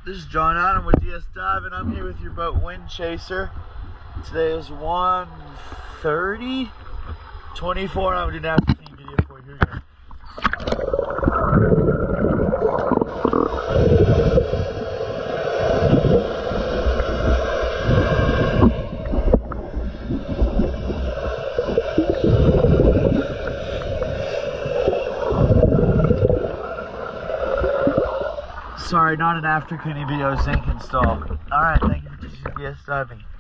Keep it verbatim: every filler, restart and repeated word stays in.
This is John Adam with D S Dive, and I'm here with your boat WindChaser. Today is one thirty, twenty-four, and I'm doing an after clean video for you. Here we go. Sorry, not an after cleaning video, zinc install. Alright, thank you for choosing D S Diving.